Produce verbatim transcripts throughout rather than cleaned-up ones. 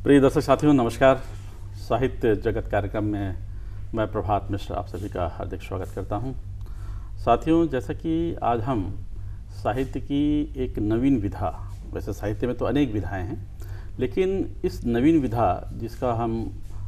प्रिय दर्शक साथियों, नमस्कार। साहित्य जगत कार्यक्रम में मैं प्रभात मिश्र आप सभी का हार्दिक स्वागत करता हूं। साथियों, जैसा कि आज हम साहित्य की एक नवीन विधा, वैसे साहित्य में तो अनेक विधाएं हैं, लेकिन इस नवीन विधा जिसका हम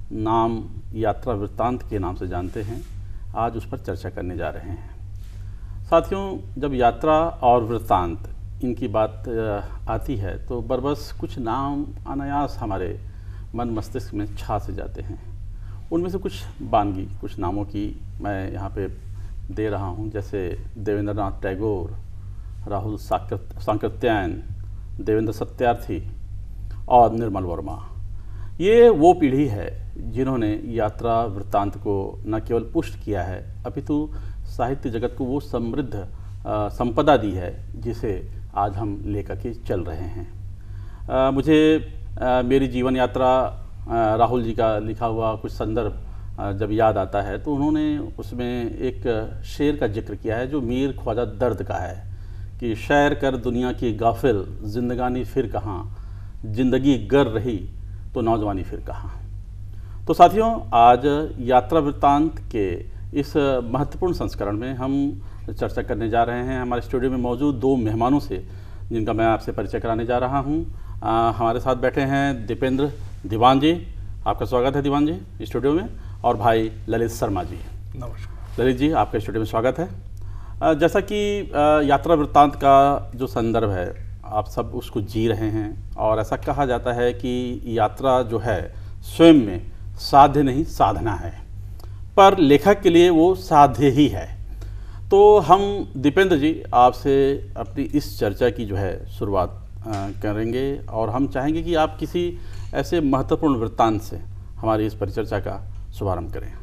नाम यात्रा वृत्तांत के नाम से जानते हैं, आज उस पर चर्चा करने जा रहे हैं। साथियों, जब यात्रा और वृत्तांत इनकी बात आती है तो बरबस कुछ नाम अनायास हमारे मन मस्तिष्क में छा से जाते हैं। उनमें से कुछ बानगी, कुछ नामों की मैं यहाँ पे दे रहा हूँ, जैसे देवेंद्रनाथ टैगोर, राहुल सांकृत्यायन, देवेंद्र सत्यार्थी और निर्मल वर्मा। ये वो पीढ़ी है जिन्होंने यात्रा वृत्तांत को न केवल पुष्ट किया है, अपितु साहित्य जगत को वो समृद्ध संपदा दी है जिसे आज हम लेकर के चल रहे हैं। आ, मुझे आ, मेरी जीवन यात्रा आ, राहुल जी का लिखा हुआ कुछ संदर्भ जब याद आता है तो उन्होंने उसमें एक शेर का जिक्र किया है जो मीर ख्वाजा दर्द का है कि शैर कर दुनिया की गाफिल, जिंदगानी फिर कहाँ, जिंदगी गर रही तो नौजवानी फिर कहाँ। तो साथियों, आज यात्रा वृत्तांत के इस महत्वपूर्ण संस्करण में हम चर्चा करने जा रहे हैं हमारे स्टूडियो में मौजूद दो मेहमानों से, जिनका मैं आपसे परिचय कराने जा रहा हूं। आ, हमारे साथ बैठे हैं दीपेंद्र दीवान जी, आपका स्वागत है दीवान जी स्टूडियो में, और भाई ललित शर्मा जी। नमस्कार ललित जी, आपका स्टूडियो में स्वागत है। आ, जैसा कि आ, यात्रा वृत्तांत का जो संदर्भ है, आप सब उसको जी रहे हैं, और ऐसा कहा जाता है कि यात्रा जो है स्वयं में साध्य नहीं साधना है, पर लेखक के लिए वो साध्य ही है। तो हम दीपेंद्र जी आपसे अपनी इस चर्चा की जो है शुरुआत करेंगे, और हम चाहेंगे कि आप किसी ऐसे महत्वपूर्ण वृत्तांत से हमारी इस परिचर्चा का शुभारंभ करें।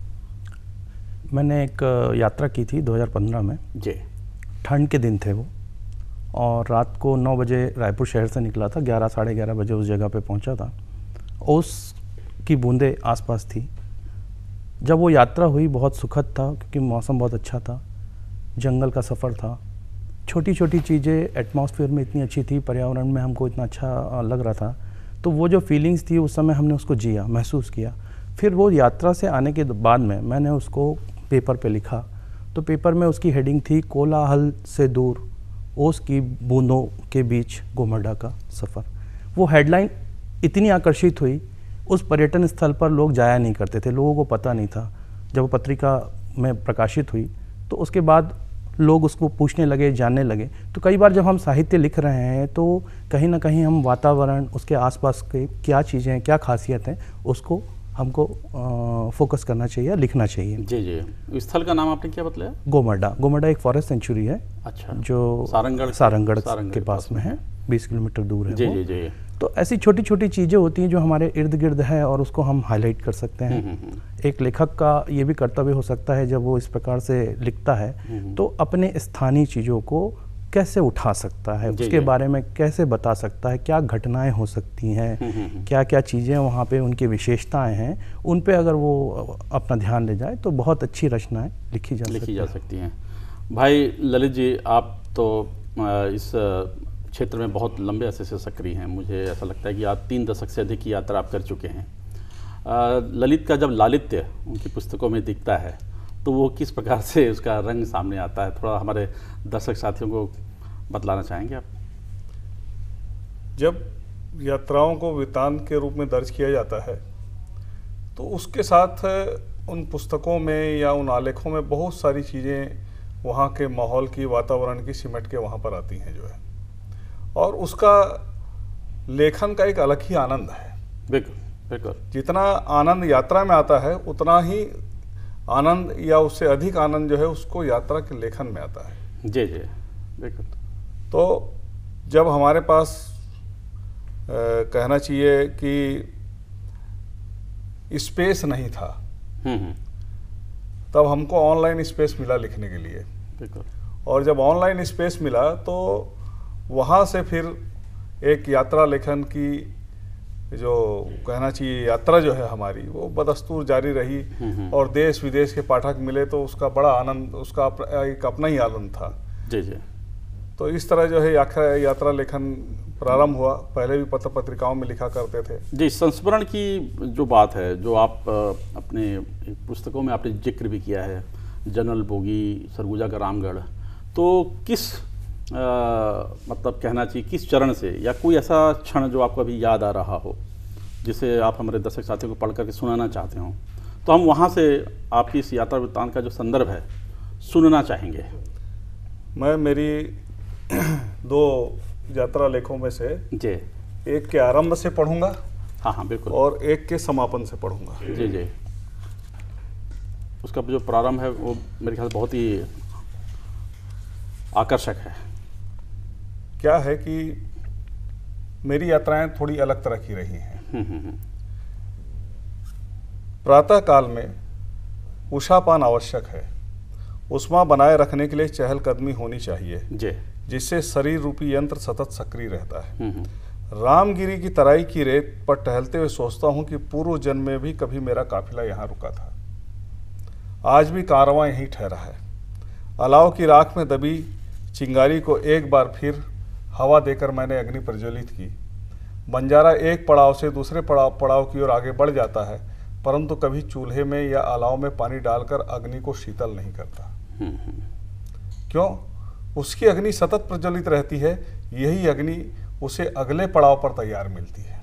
मैंने एक यात्रा की थी दो हज़ार पंद्रह में जी। ठंड के दिन थे वो, और रात को नौ बजे रायपुर शहर से निकला था, ग्यारह साढ़े ग्यारह बजे उस जगह पे पहुंचा था। ओस की बूंदें आसपास थी। जब वो यात्रा हुई बहुत सुखद था क्योंकि मौसम बहुत अच्छा था, जंगल का सफ़र था, छोटी छोटी चीज़ें एटमॉस्फेयर में इतनी अच्छी थी, पर्यावरण में हमको इतना अच्छा लग रहा था। तो वो जो फीलिंग्स थी उस समय हमने उसको जिया, महसूस किया। फिर वो यात्रा से आने के बाद में मैंने उसको पेपर पे लिखा। तो पेपर में उसकी हेडिंग थी कोलाहल से दूर, ओस की बूंदों के बीच गोमर्डा का सफ़र। वो हेडलाइन इतनी आकर्षित हुई, उस पर्यटन स्थल पर लोग जाया नहीं करते थे, लोगों को पता नहीं था। जब वो पत्रिका में प्रकाशित हुई तो उसके बाद लोग उसको पूछने लगे, जानने लगे। तो कई बार जब हम साहित्य लिख रहे हैं तो कहीं ना कहीं हम वातावरण, उसके आसपास के क्या चीज़ें, क्या खासियत हैं, उसको हमको आ, फोकस करना चाहिए, लिखना चाहिए। जी जी। स्थल का नाम आपने क्या बताया? गोमर्डा। गोमर्डा एक फॉरेस्ट सेंचुरी है। अच्छा। जो सारंगढ़ सारंगढ़ के पास में है, बीस किलोमीटर दूर है। जी वो। जी जी। तो ऐसी छोटी छोटी चीज़ें होती हैं जो हमारे इर्द गिर्द है और उसको हम हाईलाइट कर सकते हैं। एक लेखक का ये भी कर्तव्य हो सकता है जब वो इस प्रकार से लिखता है तो अपने स्थानीय चीज़ों को कैसे उठा सकता है, उसके बारे में कैसे बता सकता है, क्या घटनाएं हो सकती हैं, क्या क्या चीज़ें वहाँ पे उनकी विशेषताएं हैं, उन पे अगर वो अपना ध्यान ले जाए तो बहुत अच्छी रचनाएं लिखी जा लिखी जा सकती हैं। भाई ललित जी, आप तो इस क्षेत्र में बहुत लंबे अरसे से सक्रिय हैं। मुझे ऐसा लगता है कि आप तीन दशक से अधिक की यात्रा आप कर चुके हैं। ललित का जब लालित्य उनकी पुस्तकों में दिखता है तो वो किस प्रकार से उसका रंग सामने आता है, थोड़ा हमारे दर्शक साथियों को बतलाना चाहेंगे आप? जब यात्राओं को वृत्तांत के रूप में दर्ज किया जाता है तो उसके साथ उन पुस्तकों में या उन आलेखों में बहुत सारी चीज़ें वहाँ के माहौल की, वातावरण की सिमट के वहाँ पर आती हैं जो है, और उसका लेखन का एक अलग ही आनंद है। बिल्कुल बिल्कुल। जितना आनंद यात्रा में आता है उतना ही आनंद या उससे अधिक आनंद जो है उसको यात्रा के लेखन में आता है। जी जी बिल्कुल। तो जब हमारे पास आ, कहना चाहिए कि स्पेस नहीं था, तब हमको ऑनलाइन स्पेस मिला लिखने के लिए। बिल्कुल। और जब ऑनलाइन स्पेस मिला तो वहाँ से फिर एक यात्रा लेखन की जो कहना चाहिए यात्रा जो है हमारी वो बदस्तूर जारी रही, और देश विदेश के पाठक मिले तो उसका बड़ा आनंद, उसका एक अपना ही आनंद था। जी जी। तो इस तरह जो है यात्रा यात्रा लेखन प्रारंभ हुआ। पहले भी पत्र पत्रिकाओं में लिखा करते थे। जी, संस्मरण की जो बात है, जो आप अ, अपने पुस्तकों में आपने जिक्र भी किया है, जनरल बोगी, सरगुजा का रामगढ़, तो किस आ, मतलब कहना चाहिए किस चरण से, या कोई ऐसा क्षण जो आपको अभी याद आ रहा हो जिसे आप हमारे दर्शक साथियों को पढ़ करके सुनाना चाहते हो, तो हम वहाँ से आपकी इस यात्रा वृत्तांत का जो संदर्भ है सुनना चाहेंगे। मैं मेरी दो यात्रा लेखों में से जी एक के आरंभ से पढ़ूंगा, हाँ हाँ बिल्कुल, और एक के समापन से पढ़ूंगा। जी जी। उसका जो प्रारंभ है वो मेरे ख्याल से बहुत ही आकर्षक है। क्या है कि मेरी यात्राएं थोड़ी अलग तरह की रही हैं। हम्म हम्म हम्म, प्रातः काल में उषापान आवश्यक है। उष्मा बनाए रखने के लिए चहलकदमी होनी चाहिए, जी, जिससे शरीर रूपी यंत्र सतत सक्रिय रहता है। हम्म हम्म, रामगिरी की तराई की रेत पर टहलते हुए सोचता हूँ कि पूर्व जन्म में भी कभी मेरा काफिला यहाँ रुका था। आज भी कारवां यहीं ठहरा है। अलाव की राख में दबी चिंगारी को एक बार फिर हवा देकर मैंने अग्नि प्रज्वलित की। बंजारा एक पड़ाव से दूसरे पड़ाव पड़ाव की ओर आगे बढ़ जाता है, परंतु कभी चूल्हे में या अलाव में पानी डालकर अग्नि को शीतल नहीं करता। हम्म हम्म, क्यों? उसकी अग्नि सतत प्रज्वलित रहती है। यही अग्नि उसे अगले पड़ाव पर तैयार मिलती है।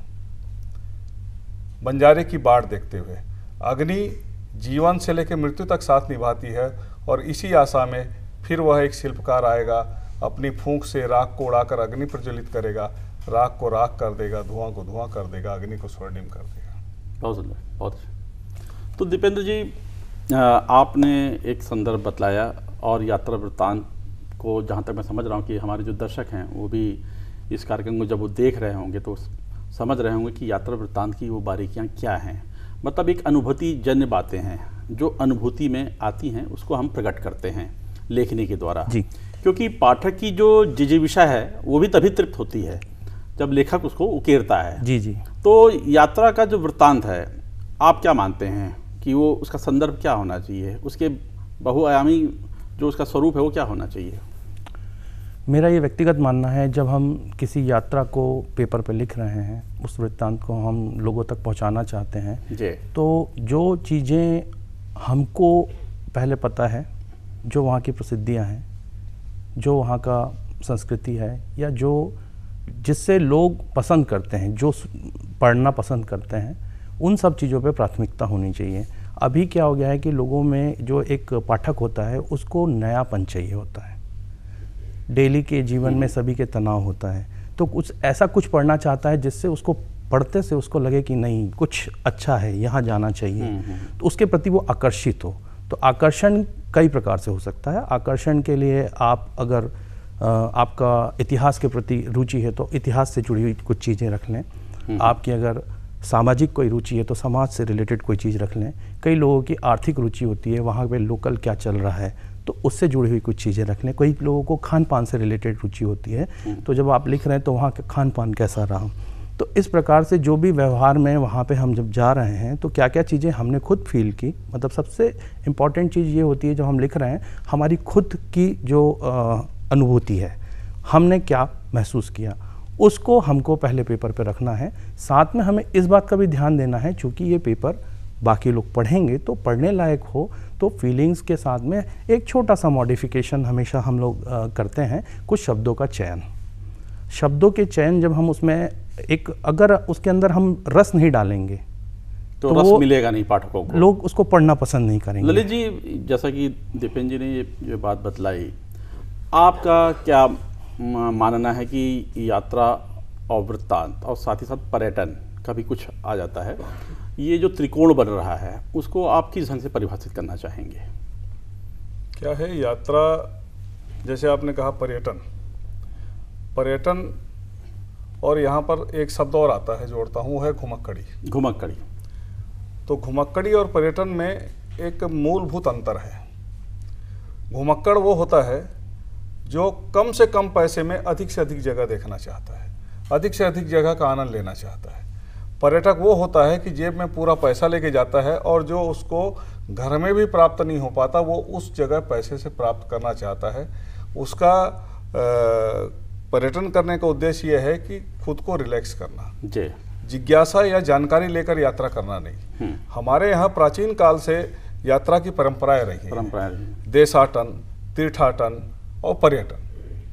बंजारे की बाढ़ देखते हुए अग्नि जीवन से लेकर मृत्यु तक साथ निभाती है, और इसी आशा में फिर वह एक शिल्पकार आएगा, अपनी फूंक से राख को उड़ाकर अग्नि प्रज्वलित करेगा, राख को राख कर देगा, धुआं को धुआं कर देगा, अग्नि को स्वर्णिम कर देगा। बहुत सुंदर, बहुत अच्छा। तो दीपेंद्र जी, अ, आपने एक संदर्भ बतलाया, और यात्रा वृत्तांत को जहाँ तक मैं समझ रहा हूँ कि हमारे जो दर्शक हैं वो भी इस कार्यक्रम को जब वो देख रहे होंगे तो समझ रहे होंगे कि यात्रा वृत्तांत की वो बारीकियाँ क्या हैं। मतलब एक अनुभूति जन्य बातें हैं, जो अनुभूति में आती हैं उसको हम प्रकट करते हैं लेखनी के द्वारा। जी, क्योंकि पाठक की जो जिजीविषा है वो भी तभी तृप्त होती है जब लेखक उसको उकेरता है। जी जी। तो यात्रा का जो वृत्तांत है, आप क्या मानते हैं कि वो उसका संदर्भ क्या होना चाहिए, उसके बहुआयामी जो उसका स्वरूप है वो क्या होना चाहिए? मेरा ये व्यक्तिगत मानना है, जब हम किसी यात्रा को पेपर पे लिख रहे हैं, उस वृत्तांत को हम लोगों तक पहुंचाना चाहते हैं, जी, तो जो चीज़ें हमको पहले पता है, जो वहाँ की प्रसिद्धियाँ हैं, जो वहाँ का संस्कृति है, या जो जिससे लोग पसंद करते हैं, जो पढ़ना पसंद करते हैं, उन सब चीज़ों पे प्राथमिकता होनी चाहिए। अभी क्या हो गया है कि लोगों में जो एक पाठक होता है उसको नयापन चाहिए होता है। डेली के जीवन में सभी के तनाव होता है, तो कुछ ऐसा कुछ पढ़ना चाहता है जिससे उसको पढ़ते से उसको लगे कि नहीं, कुछ अच्छा है, यहाँ जाना चाहिए, तो उसके प्रति वो आकर्षित हो। तो आकर्षण कई प्रकार से हो सकता है। आकर्षण के लिए आप अगर आ, आपका इतिहास के प्रति रुचि है तो इतिहास से जुड़ी हुई कुछ चीज़ें रख लें। आपकी अगर सामाजिक कोई रुचि है तो समाज से रिलेटेड कोई चीज़ रख लें। कई लोगों की आर्थिक रुचि होती है, वहाँ पे लोकल क्या चल रहा है तो उससे जुड़ी हुई कुछ चीज़ें रख लें। कई लोगों को खान पान से रिलेटेड रुचि होती है, तो जब आप लिख रहे हैं तो वहाँ का खान पान कैसा रहा। तो इस प्रकार से जो भी व्यवहार में वहाँ पे हम जब जा रहे हैं तो क्या क्या चीज़ें हमने खुद फील की। मतलब सबसे इम्पॉर्टेंट चीज़ ये होती है, जब हम लिख रहे हैं हमारी खुद की जो आ, अनुभूति है, हमने क्या महसूस किया, उसको हमको पहले पेपर पे रखना है। साथ में हमें इस बात का भी ध्यान देना है, चूँकि ये पेपर बाकी लोग पढ़ेंगे तो पढ़ने लायक हो, तो फीलिंग्स के साथ में एक छोटा सा मॉडिफिकेशन हमेशा हम लोग आ, करते हैं। कुछ शब्दों का चयन, शब्दों के चयन जब हम उसमें एक, अगर उसके अंदर हम रस नहीं डालेंगे तो, तो रस मिलेगा नहीं पाठकों को, लोग उसको पढ़ना पसंद नहीं करेंगे। ललित जी, जैसा कि दीपेंद्र जी ने ये, ये बात बतलाई, आपका क्या मानना है कि यात्रा और वृत्तांत और साथ ही साथ पर्यटन का भी कुछ आ जाता है, ये जो त्रिकोण बन रहा है उसको आप किस ढंग से परिभाषित करना चाहेंगे? क्या है यात्रा, जैसे आपने कहा पर्यटन, पर्यटन और यहाँ पर एक शब्द और आता है जोड़ता हूँ, वो है घुमक्कड़ी। घुमक्कड़ी। तो घुमक्कड़ी और पर्यटन में एक मूलभूत अंतर है। घुमक्कड़ वो होता है जो कम से कम पैसे में अधिक से अधिक जगह देखना चाहता है, अधिक से अधिक जगह का आनंद लेना चाहता है। पर्यटक वो होता है कि जेब में पूरा पैसा लेके जाता है और जो उसको घर में भी प्राप्त नहीं हो पाता वो उस जगह पैसे से प्राप्त करना चाहता है। उसका पर्यटन करने का उद्देश्य यह है कि खुद को रिलैक्स करना, जी, जिज्ञासा या जानकारी लेकर यात्रा करना नहीं। हमारे यहाँ प्राचीन काल से यात्रा की परंपराएं रही हैं, परंपराएं देशाटन, तीर्थाटन और पर्यटन।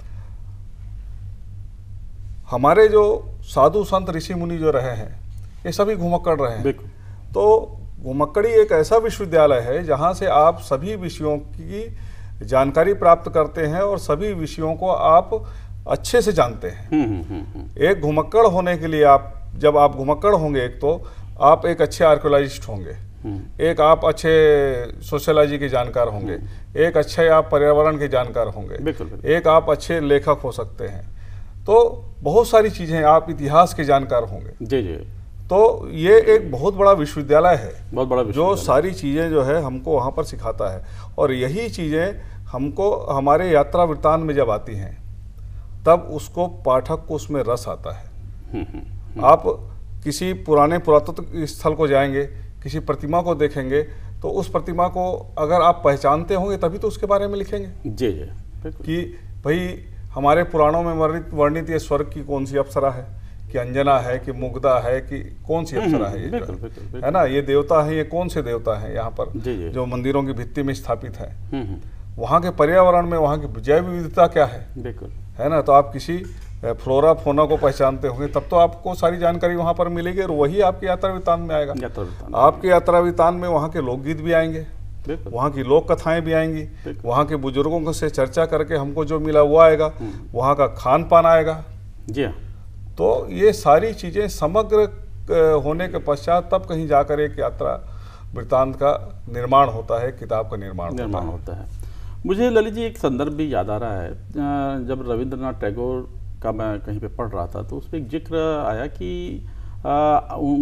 हमारे जो साधु संत ऋषि मुनि जो रहे हैं ये सभी घुमक्कड़ रहे हैं। तो घुमक्कड़ी एक ऐसा विश्वविद्यालय है जहाँ से आप सभी विषयों की जानकारी प्राप्त करते हैं और सभी विषयों को आप अच्छे से जानते हैं। एक घुमक्कड़ होने के लिए आप, जब आप घुमक्कड़ होंगे, एक तो आप एक अच्छे आर्कियोलॉजिस्ट होंगे, एक आप अच्छे सोशियोलॉजी के जानकार होंगे, एक अच्छे आप पर्यावरण के जानकार होंगे, एक आप अच्छे लेखक हो सकते हैं। तो बहुत सारी चीजें, आप इतिहास के जानकार होंगे। जी जी। तो ये एक बहुत बड़ा विश्वविद्यालय है, बहुत बड़ा जो सारी चीजें जो है हमको वहाँ पर सिखाता है। और यही चीजें हमको हमारे यात्रा वृत्तांत में जब आती हैं तब उसको पाठक को उसमें रस आता है। आप किसी पुराने पुरातत्व स्थल को जाएंगे, किसी प्रतिमा को देखेंगे, तो उस प्रतिमा को अगर आप पहचानते होंगे तभी तो उसके बारे में लिखेंगे। जी जी, कि भाई हमारे पुराणों में वर्णित वर्णित ये स्वर्ग की कौन सी अप्सरा है, कि अंजना है, कि मुग्धा है, कि कौन सी अप्सरा है, ये बिल्कुल, बिल्कुल, बिल्कुल। है ना, ये देवता है, ये कौन से देवता है यहाँ पर जी जी। जो मंदिरों की भित्ति में स्थापित है। वहाँ के पर्यावरण में वहाँ की जैव विविधता क्या है, बिल्कुल, है ना। तो आप किसी फ्लोरा फोना को पहचानते होंगे तब तो आपको सारी जानकारी वहाँ पर मिलेगी और वही आपकी यात्रा वृत्तांत में आएगा। आपके यात्रा वृत्तांत में वहाँ के लोकगीत भी आएंगे, वहाँ की लोक कथाएं भी आएंगी, वहाँ के बुजुर्गों से चर्चा करके हमको जो मिला वो आएगा, वहाँ का खान पान आएगा। जी हाँ। तो ये सारी चीज़ें समग्र होने के पश्चात तब कहीं जाकर एक यात्रा वृत्तांत का निर्माण होता है, किताब का निर्माण निर्माण होता है। मुझे ललित जी एक संदर्भ भी याद आ रहा है, जब रविंद्रनाथ टैगोर का मैं कहीं पे पढ़ रहा था तो उस पर एक जिक्र आया कि आ,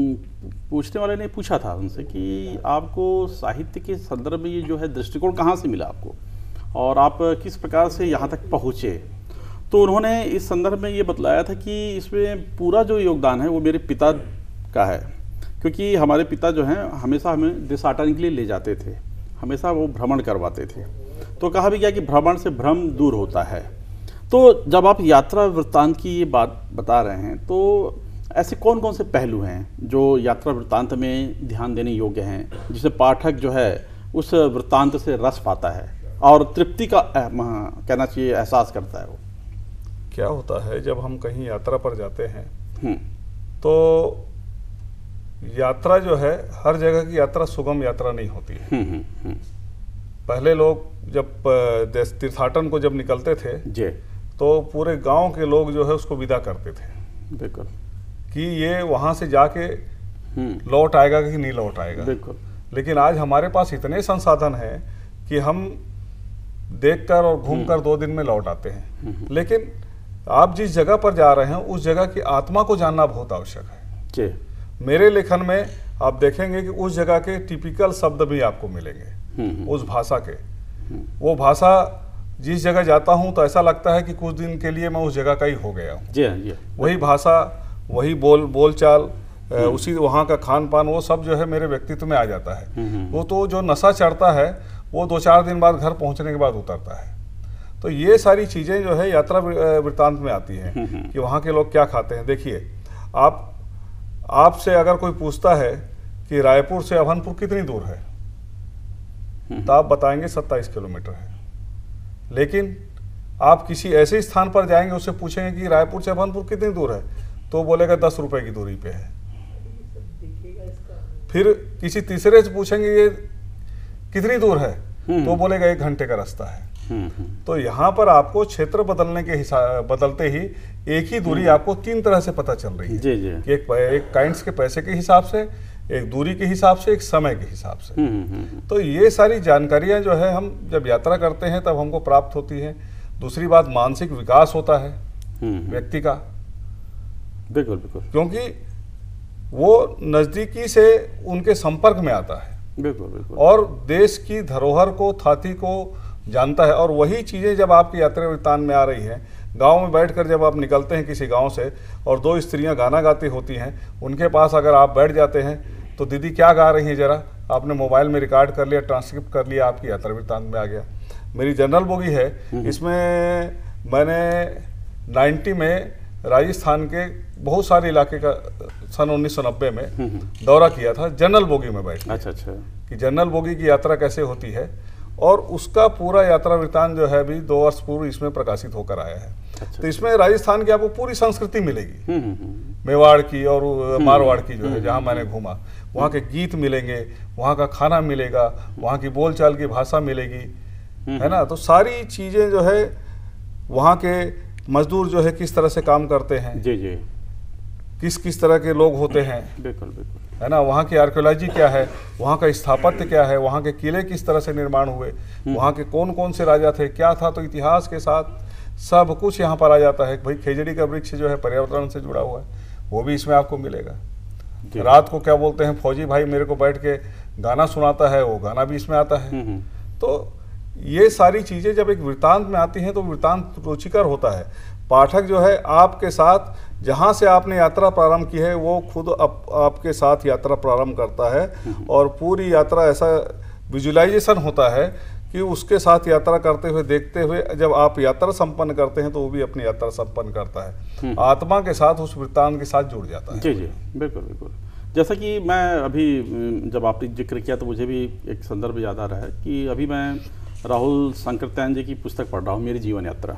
पूछने वाले ने पूछा था उनसे कि आपको साहित्य के संदर्भ में ये जो है दृष्टिकोण कहाँ से मिला आपको और आप किस प्रकार से यहाँ तक पहुँचे। तो उन्होंने इस संदर्भ में ये बतलाया था कि इसमें पूरा जो योगदान है वो मेरे पिता का है, क्योंकि हमारे पिता जो हैं हमेशा हमें देशाटन के लिए ले जाते थे, हमेशा वो भ्रमण करवाते थे। तो कहा भी गया कि भ्रमण से भ्रम दूर होता है। तो जब आप यात्रा वृत्तांत की ये बात बता रहे हैं तो ऐसे कौन कौन से पहलू हैं जो यात्रा वृत्तांत में ध्यान देने योग्य हैं, जिससे पाठक जो है उस वृत्तांत से रस पाता है और तृप्ति का कहना चाहिए एहसास करता है। वो क्या होता है जब हम कहीं यात्रा पर जाते हैं तो यात्रा जो है हर जगह की यात्रा सुगम यात्रा नहीं होती है। हुँ, हुँ, हुँ। पहले लोग जब तीर्थाटन को जब निकलते थे जी, तो पूरे गांव के लोग जो है उसको विदा करते थे, बिल्कुल, कि ये वहां से जाके लौट आएगा कि नहीं लौट आएगा। बिल्कुल। लेकिन आज हमारे पास इतने संसाधन हैं कि हम देखकर और घूमकर दो दिन में लौट आते हैं। लेकिन आप जिस जगह पर जा रहे हैं उस जगह की आत्मा को जानना बहुत आवश्यक है। जी। मेरे लेखन में आप देखेंगे कि उस जगह के टिपिकल शब्द भी आपको मिलेंगे, उस भाषा के। वो भाषा जिस जगह जाता हूं तो ऐसा लगता है कि कुछ दिन के लिए मैं उस जगह का ही हो गया हूँ। जी जी। वही भाषा, वही बोल बोलचाल, उसी वहाँ का खान पान, वो सब जो है मेरे व्यक्तित्व में आ जाता है। वो तो जो नशा चढ़ता है वो दो चार दिन बाद घर पहुँचने के बाद उतरता है। तो ये सारी चीज़ें जो है यात्रा वृत्तांत में आती हैं कि वहाँ के लोग क्या खाते हैं। देखिए, आप आपसे अगर कोई पूछता है कि रायपुर से अभनपुर कितनी दूर है, तो आप बताएंगे सत्ताईस किलोमीटर है। लेकिन आप किसी ऐसे स्थान पर जाएंगे, उससे पूछेंगे कि रायपुर से अभनपुर कितनी दूर है, तो बोलेगा दस रुपए की दूरी पे है। फिर किसी तीसरे से पूछेंगे ये कितनी दूर है, तो बोलेगा एक घंटे का रास्ता है। तो यहाँ पर आपको क्षेत्र बदलने के हिसाब बदलते ही एक ही दूरी आपको तीन तरह से पता चल रही है। जी जी। कि एक, एक काइंड्स के पैसे के हिसाब से, एक दूरी के हिसाब से, एक समय के हिसाब से। तो ये सारी जानकारियां जो है हम जब यात्रा करते हैं तब हमको प्राप्त होती है। दूसरी बात, मानसिक विकास होता है व्यक्ति का। बिल्कुल बिल्कुल। क्योंकि वो नजदीकी से उनके संपर्क में आता है। बिल्कुल बिल्कुल। और देश की धरोहर को, थाती को जानता है। और वही चीज़ें जब आपकी यात्रा वृत्तांत में आ रही हैं, गांव में बैठकर जब आप निकलते हैं किसी गांव से और दो स्त्रियां गाना गाती होती हैं, उनके पास अगर आप बैठ जाते हैं तो दीदी क्या गा रही हैं, जरा आपने मोबाइल में रिकॉर्ड कर लिया, ट्रांसक्रिप्ट कर लिया, आपकी यात्रा वृत्तांत में आ गया। मेरी जनरल बोगी है, इसमें मैंने नाइन्टी में राजस्थान के बहुत सारे इलाके का सन उन्नीस सौ नब्बे में दौरा किया था जनरल बोगी में बैठ के। अच्छा अच्छा। कि जनरल बोगी की यात्रा कैसे होती है, और उसका पूरा यात्रा वृत्तांत जो है अभी दो वर्ष पूर्व इसमें प्रकाशित होकर आया है। अच्छा, तो इसमें राजस्थान की आपको पूरी संस्कृति मिलेगी, हम्म, हम्म, हम्म। मेवाड़ की और मारवाड़ की जो है जहाँ मैंने घूमा, वहाँ के गीत मिलेंगे, वहाँ का खाना मिलेगा, वहाँ की बोलचाल की भाषा मिलेगी, है ना। तो सारी चीज़ें जो है, वहाँ के मजदूर जो है किस तरह से काम करते हैं, जी जी, किस किस तरह के लोग होते हैं, बिल्कुल बिल्कुल, है ना। वहाँ की आर्कियोलॉजी क्या है, वहाँ का स्थापत्य क्या है, वहाँ के किले किस तरह से निर्माण हुए, वहाँ के कौन कौन से राजा थे, क्या था, तो इतिहास के साथ सब कुछ यहाँ पर आ जाता है। भाई खेजड़ी का वृक्ष जो है पर्यावरण से जुड़ा हुआ है, वो भी इसमें आपको मिलेगा। रात को क्या बोलते हैं, फौजी भाई मेरे को बैठ के गाना सुनाता है, वो गाना भी इसमें आता है। तो ये सारी चीज़ें जब एक वृत्तांत में आती हैं तो वृत्तांत रुचिकर होता है। पाठक जो है आपके साथ, जहाँ से आपने यात्रा प्रारंभ की है, वो खुद आप, आपके साथ यात्रा प्रारंभ करता है, और पूरी यात्रा ऐसा विजुअलाइजेशन होता है कि उसके साथ यात्रा करते हुए, देखते हुए जब आप यात्रा संपन्न करते हैं तो वो भी अपनी यात्रा संपन्न करता है, आत्मा के साथ उस वृत्तांत के साथ जुड़ जाता है। जी जी, बिल्कुल बिल्कुल। जैसा कि मैं अभी जब आपने जिक्र किया तो मुझे भी एक संदर्भ याद आ रहा है कि अभी मैं राहुल शंकरत्यायन जी की पुस्तक पढ़ रहा हूँ, मेरी जीवन यात्रा।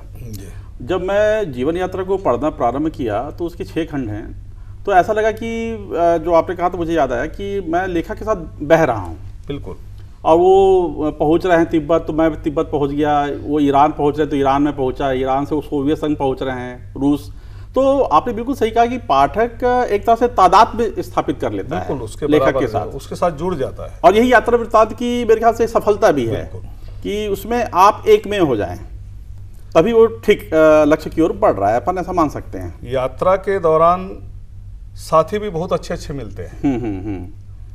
जब मैं जीवन यात्रा को पढ़ना प्रारंभ किया तो उसके छः खंड हैं, तो ऐसा लगा कि जो आपने कहा तो मुझे याद आया कि मैं लेखक के साथ बह रहा हूँ। बिल्कुल। और वो पहुँच रहे हैं तिब्बत, तो मैं तिब्बत पहुँच गया, वो ईरान पहुँच रहे हैं तो ईरान में पहुँचा, ईरान से वो सोवियत संघ पहुँच रहे हैं, रूस। तो आपने बिल्कुल सही कहा कि पाठक एक तरह से तादाद में स्थापित कर लेता है उसके लेखक के साथ, उसके साथ जुड़ जाता है। और यही यात्रा वृत्तांत की मेरे ख्याल से सफलता भी है कि उसमें आप एक में हो जाएं, तभी वो ठीक लक्ष्य की ओर बढ़ रहा है, अपन ऐसा मान सकते हैं। यात्रा के दौरान साथी भी बहुत अच्छे अच्छे मिलते हैं। हम्म हम्म हम्म।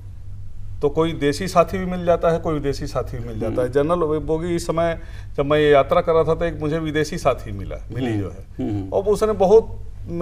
तो कोई देसी साथी भी मिल जाता है, कोई विदेशी साथी भी मिल जाता है। जनरल बोगी इस समय जब मैं ये यात्रा कर रहा था तो एक मुझे विदेशी साथी मिला मिली जो है, और उसने बहुत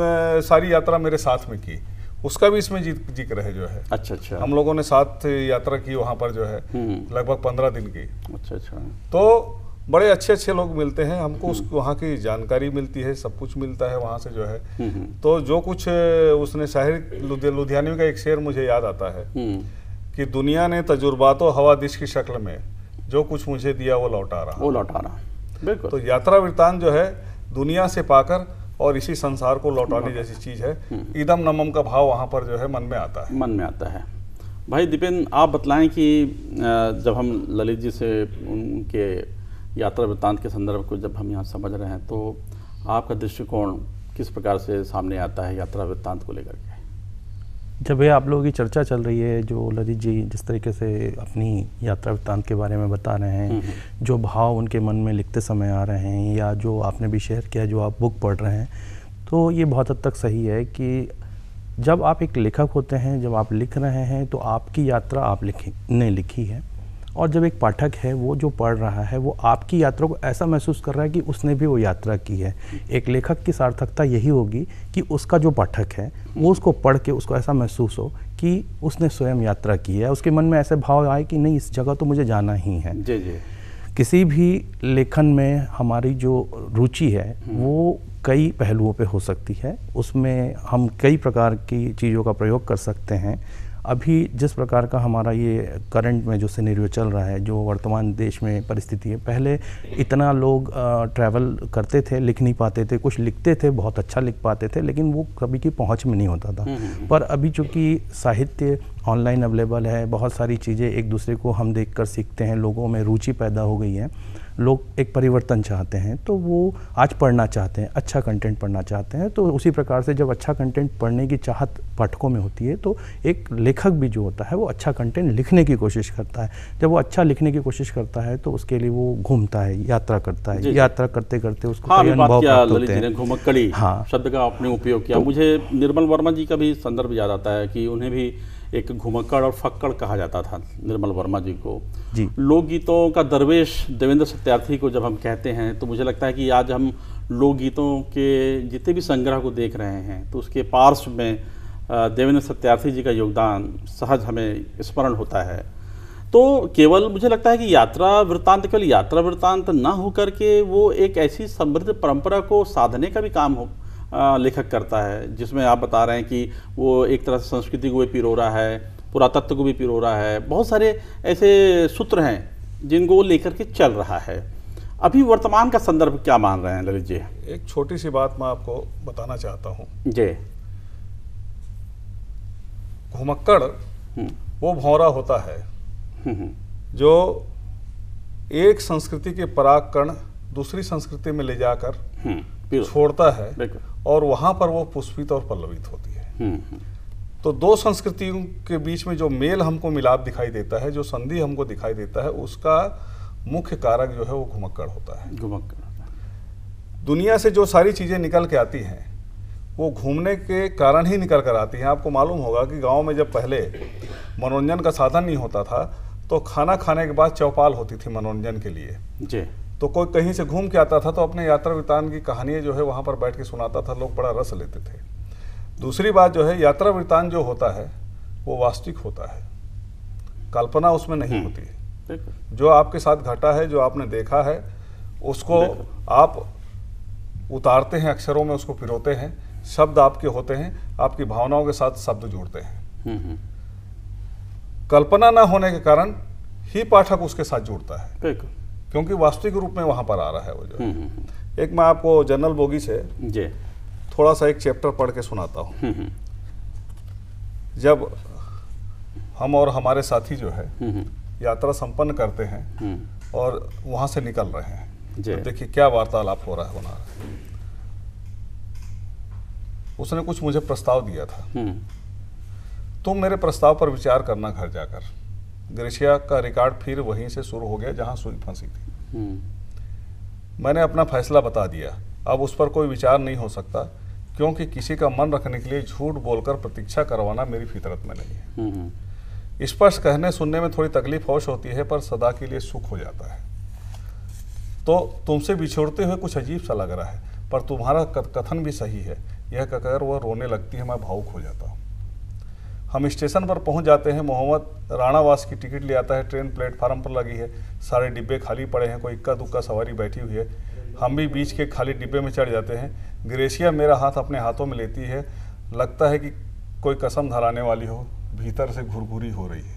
सारी यात्रा मेरे साथ में की, उसका भी इसमें जिक्र है जो है। अच्छा अच्छा। हम लोगों ने साथ यात्रा की वहाँ पर जो है लगभग पंद्रह दिन की। अच्छा अच्छा। तो बड़े अच्छे अच्छे लोग मिलते हैं हमको, उस वहाँ की जानकारी मिलती है, सब कुछ मिलता है वहाँ से जो है। तो जो कुछ उसने शायर लुधियानवी का एक शेर मुझे याद आता है कि दुनिया ने तजुर्बातो हवादिश की शक्ल में जो कुछ मुझे दिया वो लौटा रहा वो लौटा रहा बिल्कुल। तो यात्रा वृत्तांत जो है दुनिया से पाकर और इसी संसार को लौटाने जैसी चीज़ है। इदम नमम का भाव वहाँ पर जो है मन में आता है मन में आता है। भाई दीपेन, आप बतलाएं कि जब हम ललित जी से उनके यात्रा वृत्तांत के संदर्भ को जब हम यहाँ समझ रहे हैं, तो आपका दृष्टिकोण किस प्रकार से सामने आता है यात्रा वृत्तांत को लेकर के? जब ये आप लोगों की चर्चा चल रही है, जो ललित जी जिस तरीके से अपनी यात्रा वृत्तांत के बारे में बता रहे हैं, जो भाव उनके मन में लिखते समय आ रहे हैं, या जो आपने भी शेयर किया, जो आप बुक पढ़ रहे हैं, तो ये बहुत हद तक सही है कि जब आप एक लेखक होते हैं, जब आप लिख रहे हैं, तो आपकी यात्रा आप लिखी ने लिखी है, और जब एक पाठक है वो जो पढ़ रहा है वो आपकी यात्रा को ऐसा महसूस कर रहा है कि उसने भी वो यात्रा की है। एक लेखक की सार्थकता यही होगी कि उसका जो पाठक है वो उसको पढ़ के उसको ऐसा महसूस हो कि उसने स्वयं यात्रा की है, उसके मन में ऐसे भाव आए कि नहीं, इस जगह तो मुझे जाना ही है। जी जी। किसी भी लेखन में हमारी जो रुचि है वो कई पहलुओं पे हो सकती है, उसमें हम कई प्रकार की चीज़ों का प्रयोग कर सकते हैं। अभी जिस प्रकार का हमारा ये करंट में जो सिनेरियो चल रहा है, जो वर्तमान देश में परिस्थिति है, पहले इतना लोग ट्रैवल करते थे, लिख नहीं पाते थे, कुछ लिखते थे, बहुत अच्छा लिख पाते थे, लेकिन वो कभी की पहुंच में नहीं होता था। पर अभी चूँकि साहित्य ऑनलाइन अवेलेबल है, बहुत सारी चीज़ें एक दूसरे को हम देखकर सीखते हैं, लोगों में रुचि पैदा हो गई है, लोग एक परिवर्तन चाहते हैं, तो वो आज पढ़ना चाहते हैं, अच्छा कंटेंट पढ़ना चाहते हैं। तो उसी प्रकार से जब अच्छा कंटेंट पढ़ने की चाहत पाठकों में होती है, तो एक लेखक भी जो होता है वो अच्छा कंटेंट लिखने की कोशिश करता है। जब वो अच्छा लिखने की कोशिश करता है तो उसके लिए वो घूमता है, यात्रा करता है, यात्रा करते करते उसको हाँ, कई अनुभव प्राप्त होते हैं। घुमक्कड़ी हाँ शब्द का आपने उपयोग किया, तो मुझे निर्मल वर्मा जी का भी संदर्भ याद आता है कि उन्हें भी एक घुमक्कड़ और फक्कड़ कहा जाता था, निर्मल वर्मा जी को। जी। लोकगीतों का दरवेश देवेंद्र सत्यार्थी को जब हम कहते हैं, तो मुझे लगता है कि आज हम लोकगीतों के जितने भी संग्रह को देख रहे हैं, तो उसके पार्श्व में देवेंद्र सत्यार्थी जी का योगदान सहज हमें स्मरण होता है। तो केवल मुझे लगता है कि यात्रा वृत्तांत केवल यात्रा वृत्तांत ना होकर के वो एक ऐसी समृद्ध परंपरा को साधने का भी काम हो आ, लेखक करता है, जिसमें आप बता रहे हैं कि वो एक तरह से संस्कृति को भी पिरो रहा है, पुरातत्व को भी पिरो रहा है, बहुत सारे ऐसे सूत्र हैं जिनको वो लेकर के चल रहा है। अभी वर्तमान का संदर्भ क्या मान रहे हैं ललित जी? एक छोटी सी बात मैं आपको बताना चाहता हूँ जी। घुमक्कड़ वो भौरा होता है जो एक संस्कृति के पराग कण दूसरी संस्कृति में ले जाकर छोड़ता है और वहां पर वो पुष्पित और पल्लवित होती है। तो दो संस्कृतियों के बीच में जो मेल हमको मिलाप दिखाई देता है, जो संधि हमको दिखाई देता है, उसका मुख्य कारक जो है वो घुमक्कड़ होता है। घुमक्कड़ दुनिया से जो सारी चीजें निकल के आती हैं वो घूमने के कारण ही निकल कर आती हैं। आपको मालूम होगा कि गांव में जब पहले मनोरंजन का साधन नहीं होता था तो खाना खाने के बाद चौपाल होती थी मनोरंजन के लिए जी। तो कोई कहीं से घूम के आता था तो अपने यात्रा वृत्तांत की कहानियां जो है वहां पर बैठ के सुनाता था, लोग बड़ा रस लेते थे। दूसरी बात जो है, यात्रा वृत्तांत जो होता है वो वास्तविक होता है, कल्पना उसमें नहीं होती है। जो आपके साथ घटा है, जो आपने देखा है, उसको आप उतारते हैं, अक्षरों में उसको पिरोते हैं, शब्द आपके होते हैं, आपकी भावनाओं के साथ शब्द जोड़ते हैं। कल्पना ना होने के कारण ही पाठक उसके साथ जुड़ता है, क्योंकि वास्तविक रूप में वहां पर आ रहा है वो जो। एक मैं आपको जनरल बोगी से जी थोड़ा सा एक चैप्टर पढ़ के सुनाता हूँ। जब हम और हमारे साथी जो है यात्रा संपन्न करते हैं और वहां से निकल रहे हैं, तो देखिए क्या वार्तालाप हो रहा है होना। उसने कुछ मुझे प्रस्ताव दिया था, तुम मेरे प्रस्ताव पर विचार करना घर जाकर। ग्रेशिया का रिकॉर्ड फिर वहीं से शुरू हो गया जहां सुई फंसी थी। मैंने अपना फैसला बता दिया, अब उस पर कोई विचार नहीं हो सकता, क्योंकि किसी का मन रखने के लिए झूठ बोलकर प्रतीक्षा करवाना मेरी फितरत में नहीं है। स्पष्ट कहने सुनने में थोड़ी तकलीफ होश होती है, पर सदा के लिए सुख हो जाता है। तो तुमसे बिछोड़ते हुए कुछ अजीब सा लग रहा है, पर तुम्हारा कथन भी सही है। यह कहकर वह रोने लगती है, मैं भावुक हो जाता हूँ। हम स्टेशन पर पहुंच जाते हैं। मोहम्मद राणावास की टिकट ले आता है। ट्रेन प्लेटफार्म पर लगी है, सारे डिब्बे खाली पड़े हैं, कोई इक्का दुक्का सवारी बैठी हुई है। हम भी बीच के खाली डिब्बे में चढ़ जाते हैं। ग्रेशिया मेरा हाथ अपने हाथों में लेती है, लगता है कि कोई कसम धराने वाली हो, भीतर से घुरघुरी हो रही है।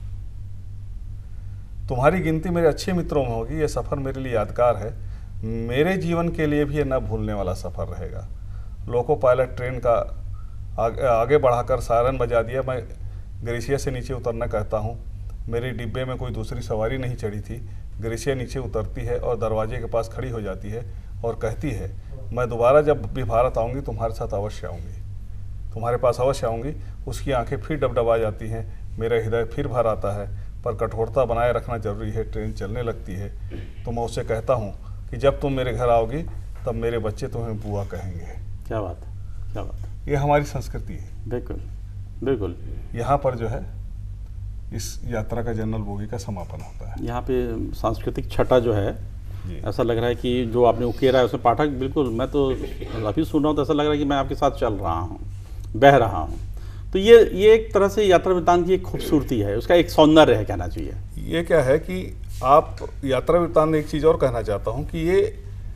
तुम्हारी गिनती मेरे अच्छे मित्रों में होगी। यह सफ़र मेरे लिए यादगार है, मेरे जीवन के लिए भी यह न भूलने वाला सफ़र रहेगा। लोको पायलट ट्रेन का आगे, आगे बढ़ाकर सायरन बजा दिया। मैं ग्रेशिया से नीचे उतरना कहता हूँ। मेरे डिब्बे में कोई दूसरी सवारी नहीं चढ़ी थी। ग्रेशिया नीचे उतरती है और दरवाजे के पास खड़ी हो जाती है और कहती है, मैं दोबारा जब भी भारत आऊँगी तुम्हारे साथ अवश्य आऊँगी, तुम्हारे पास अवश्य आऊँगी। उसकी आंखें फिर डबडबा जाती हैं, मेरा हृदय फिर भर आता है, पर कठोरता बनाए रखना जरूरी है। ट्रेन चलने लगती है तो मैं उससे कहता हूँ कि जब तुम मेरे घर आओगी तब मेरे बच्चे तुम्हें बुआ कहेंगे। क्या बात है, क्या बात है। ये हमारी संस्कृति है। बिल्कुल बिल्कुल। यहाँ पर जो है इस यात्रा का जनरल बोगी का समापन होता है। यहाँ पे सांस्कृतिक छटा जो है, ऐसा लग रहा है कि जो आपने उकेरा है उसमें पाठक, बिल्कुल मैं तो अभी सुन रहा हूँ तो ऐसा लग रहा है कि मैं आपके साथ चल रहा हूँ, बह रहा हूँ। तो ये ये एक तरह से यात्रा वृत्तांत की एक खूबसूरती है, उसका एक सौंदर्य है कहना चाहिए। ये क्या है कि आप यात्रा वृत्तांत में एक चीज़ और कहना चाहता हूँ कि ये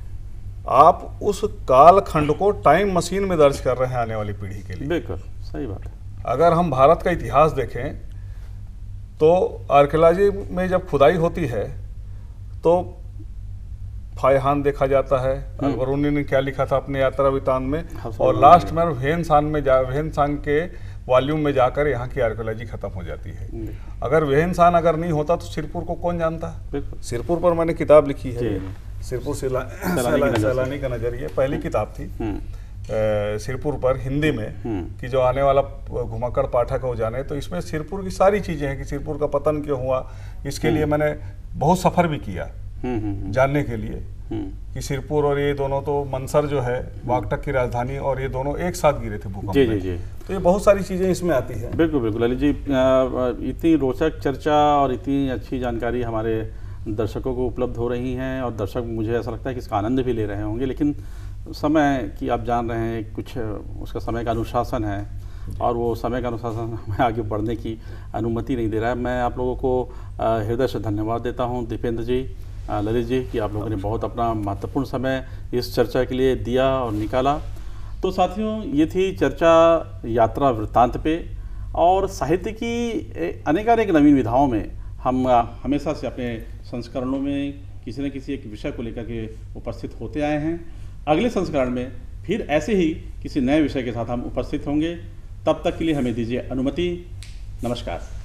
आप उस काल खंड को टाइम मशीन में दर्ज कर रहे हैं आने वाली पीढ़ी के लिए। बिल्कुल सही बात है। अगर हम भारत का इतिहास देखें तो आर्कियोलॉजी में जब खुदाई होती है तो फायहान देखा जाता है। अलबरूनी ने क्या लिखा था अपने यात्रा वृत्तांत में, और लास्ट में वेहनसान में जा वेहनसान के वॉल्यूम में जाकर यहाँ की आर्कियोलॉजी खत्म हो जाती है। अगर वेहनसान अगर नहीं होता तो सिरपुर को कौन जानता। सिरपुर पर मैंने किताब लिखी है, सिरपुर सैलानी का नजरिया, पहली किताब थी सिरपुर पर हिंदी में, कि जो आने वाला घुमक्कड़ पाठक है वो जाने। तो इसमें सिरपुर की सारी चीजें हैं कि सिरपुर का पतन क्यों हुआ, इसके लिए मैंने बहुत सफर भी किया जानने के लिए कि सिरपुर और ये दोनों, तो मनसर जो है वागटक की राजधानी, और ये दोनों एक साथ गिरे थे भूकंप में। जी जी। तो ये बहुत सारी चीजें इसमें आती है। बिल्कुल बिल्कुल ललित जी, इतनी रोचक चर्चा और इतनी अच्छी जानकारी हमारे दर्शकों को उपलब्ध हो रही हैं, और दर्शक मुझे ऐसा लगता है कि इसका आनंद भी ले रहे होंगे। लेकिन समय की आप जान रहे हैं, कुछ उसका समय का अनुशासन है, और वो समय का अनुशासन हमें आगे बढ़ने की अनुमति नहीं दे रहा है। मैं आप लोगों को हृदय से धन्यवाद देता हूँ, दीपेंद्र जी, ललित जी, कि आप लोगों ने बहुत अपना महत्वपूर्ण समय इस चर्चा के लिए दिया और निकाला। तो साथियों, ये थी चर्चा यात्रा वृत्तांत पे, और साहित्य की अनेकानेक नवीन विधाओं में हम हमेशा से अपने संस्करणों में किसी न किसी एक विषय को लेकर के उपस्थित होते आए हैं। अगले संस्करण में फिर ऐसे ही किसी नए विषय के साथ हम उपस्थित होंगे। तब तक के लिए हमें दीजिए अनुमति। नमस्कार।